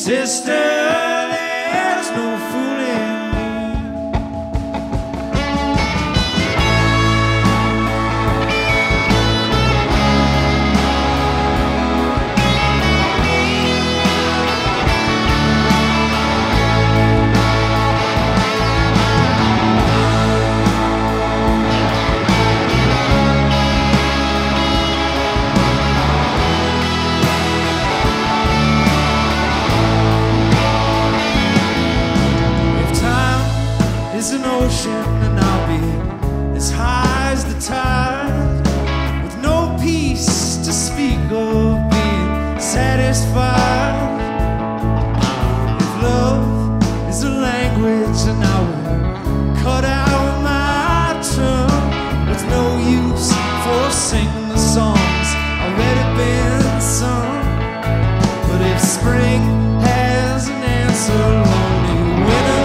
Sister, there's no fooling me. An ocean and I'll be as high as the tide, with no peace to speak of being satisfied. If love is a language and I will cut out my tongue, with no use for singing the songs already been sung. But if spring has an answer, lonely winter,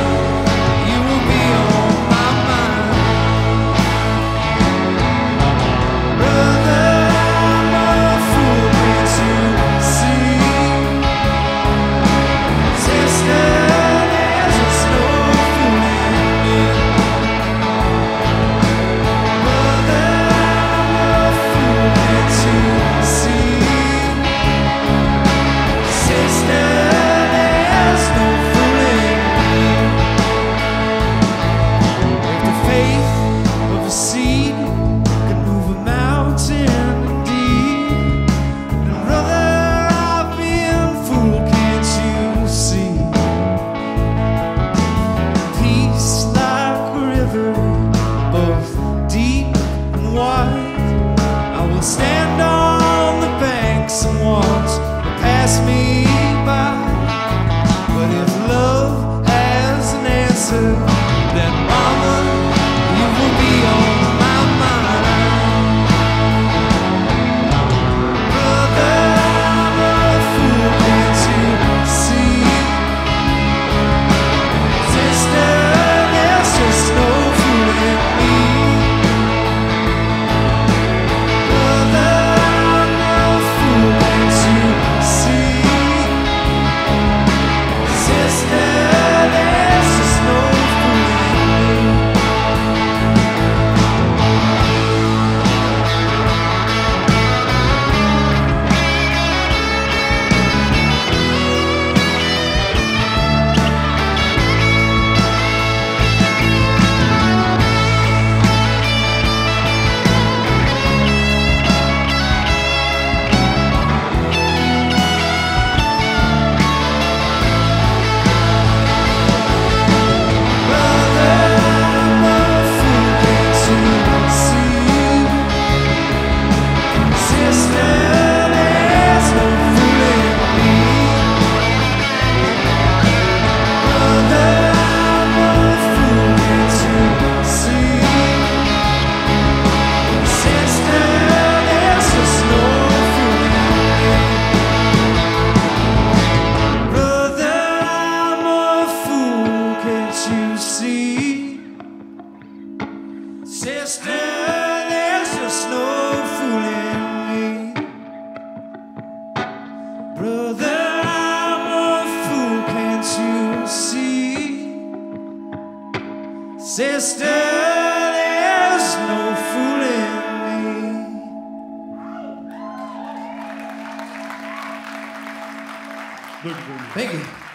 Sister, there's no fooling me. Thank you.